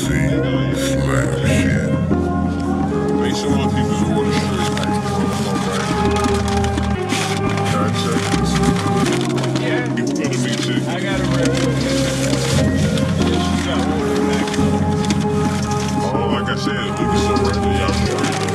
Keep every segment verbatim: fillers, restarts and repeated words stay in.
see slap shit. Make sure my people's on the street. Nine seconds. Yeah. You gonna be chick. I got a red one. Yeah, she got one back. Oh, like I said, we can still right there. Y'all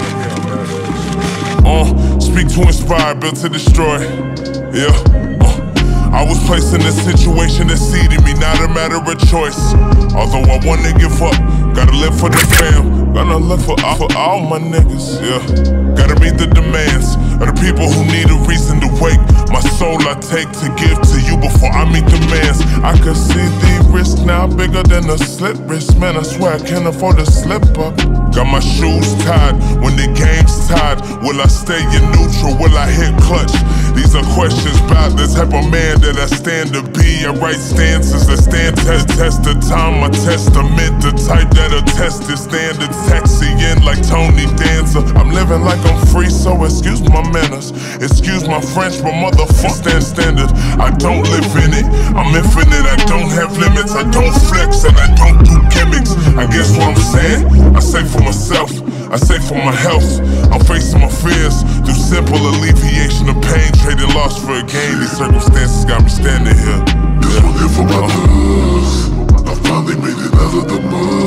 Uh, speak to inspire, built to destroy. Yeah. Uh, I was placed in a situation that seeded me, not a matter of choice. Although I wanna give up, gotta live for the fam. Gonna live for all, for all my niggas. Yeah. Gotta meet the demands of the people who need a reason to wake. My soul I take to give to you before I meet demands. I could see the risk now bigger than a slip wrist. Man, I swear I can't afford to slip up. Got my shoes tied when the game's tied. Will I stay in neutral? Will I hit clutch? These are questions about the type of man that I stand to be. I write stances that stand test test the time. My testament, the type that'll test the standard. Taxiing like Tony Danza. I'm living like I'm free, so excuse my manners. Excuse my French, but motherfucker stand standard. I don't live in it. I'm infinite. I don't have limits. I don't flex and I don't do gimmicks. I guess what I'm saying? I say for myself. I say for my health. I'm facing my fears through simple alleviation of pain. Trading loss for a gain. These circumstances got me standing here. This one here for my thugs. I finally made it out of the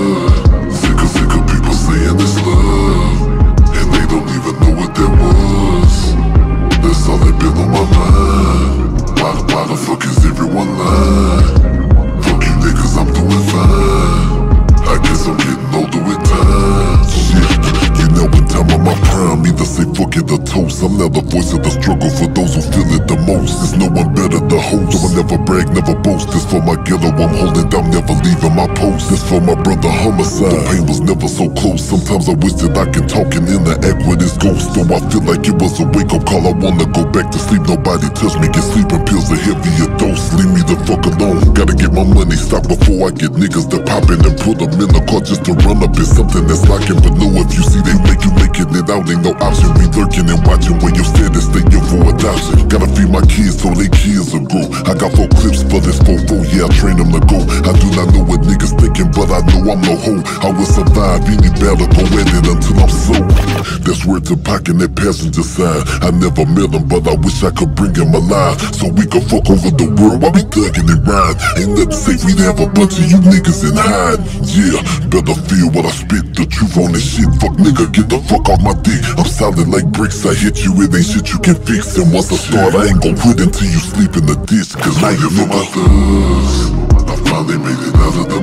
mud. Sick of, sick of people saying it's love, and they don't even know what that was. That's all that been on my mind. Why, why the fuck is everyone lying? Fuck you niggas, I'm doing fine. I guess I'm getting older with time. Shit, you know when time on my prime, either say fuck it or toast. I'm now the voice of the struggle for those who feel it the most. There's no one better the host, so I never brag, never boast. This for my ghetto, I'm holding down, never leaving my post. This for my brother homicide, the pain was never so close. Sometimes I wish that I can talk and interact with this ghost. Though I feel like it was a wake-up call, I wanna go back to sleep. Nobody touch me, get sleeping pills a heavier dose. Leave me the fuck alone, gotta get my money stopped before I get niggas to poppin' and put them in the car just to run up. It's something that's locking, but no, if you see they make you making it out, ain't no option. We lurking and watching where you stand and staying for adoption. Gotta feed my kids so they kids will grow. I got four clips for this fofo, yeah, I train them to go. I do not know what niggas thinking, but I know I'm no hoe. I will survive any battle, go at it until I'm sold. That's word to pocket that passenger side. I never met him, but I wish I could bring him alive, so we could fuck over the world while we thuggin' and ride. Ain't nothing safe, we'd have a bunch of you niggas in hide. Yeah, better feel what I spit, the truth on this shit. Fuck nigga, get the fuck off my dick. I'm solid like bricks, I hit you, it ain't shit you can fix. And once I start, I ain't gon' quit until you sleep in the ditch. Cause I ain't for my thugs. I finally made it out of the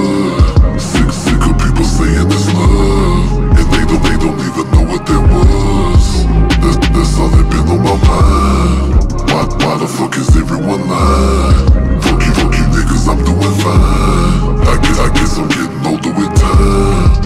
mud. Sick, sick of people saying it's love, and they don't, they don't even know what that was. That's, that's all that been on my mind. Why, why the fuck is everyone lying? Fuck you, fuck you niggas, I'm doing fine. I guess, I guess I'm getting older with time.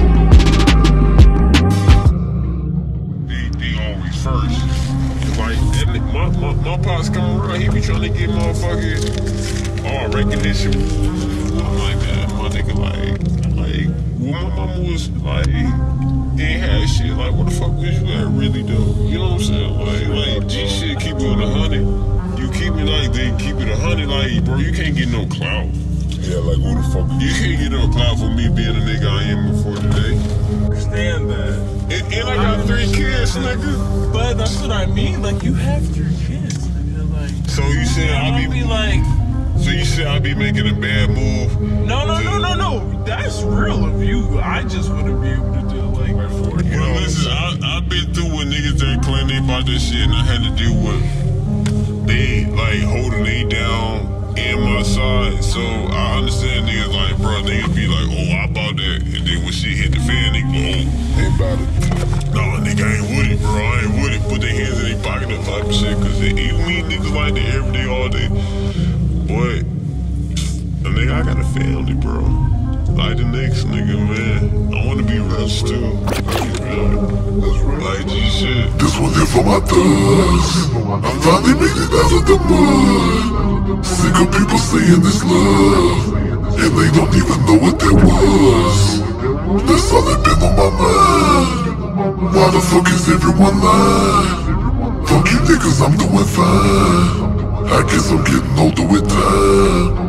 They, they always first. Like, that, my, my, my pops come around, he be trying to get motherfucking all recognition. I'm like, that, my nigga, like, like, when my mama was, like, ain't had shit, like, what the fuck was you at really though? You know what I'm saying? Like, like, G shit, keep it on a hundred. You keep it like, they keep it a hundred, like, bro, you can't get no clout. Yeah, like who the fuck? You can't get no clout for me being a nigga I am before today. Understand that. And, and I got three kids, nigga. But that's what I mean. Like, you have three kids, nigga. Like, So you said I I'll be, be like, so you said I be making a bad move? no, no, no, no, no. That's real of you. I just wouldn't be able to do it like right for You know, listen, I, I've been through with niggas that claim they about this shit, and I had to deal with they like holding they down in my side. So I understand niggas like, bro, niggas be like, oh, I bought that, and then when shit hit the fan, they go, oh, Ain't about it. no, nigga, I ain't with it, bro. I ain't with it. Put their hands in their pocket and type of shit, cause they eat me niggas like that every day, all day. But, a nigga, I got a family, bro. Like the next nigga, man. I wanna be rich too. Like G shit. This one here for my thugs. I finally made it out of the mud. Sick of people saying it's love, and they don't even know what that was. That's all that been on my mind. Why the fuck is everyone lying? Fuck you niggas, I'm doing fine. I guess I'm getting older with time.